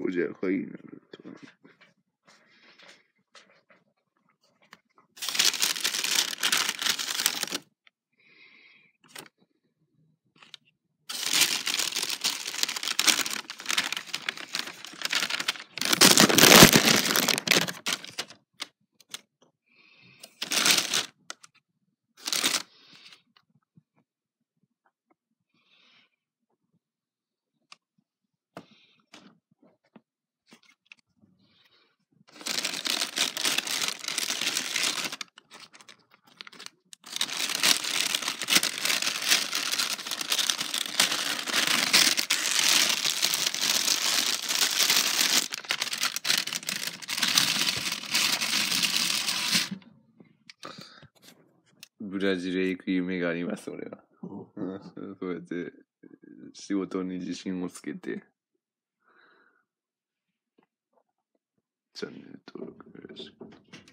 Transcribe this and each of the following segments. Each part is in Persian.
不见合影。ブラジルへ行く夢があります、俺は。そうやって仕事に自信をつけて、チャンネル登録よろしく。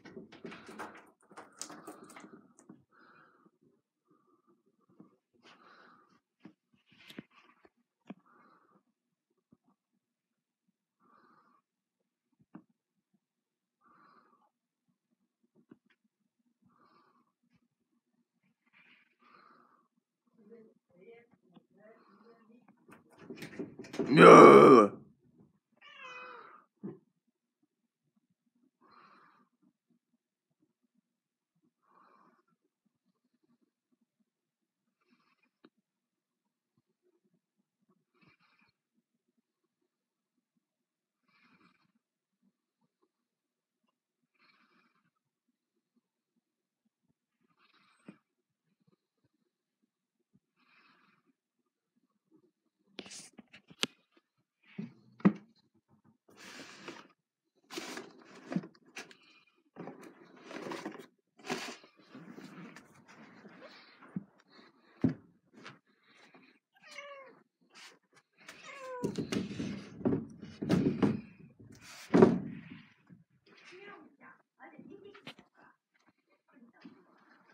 いやー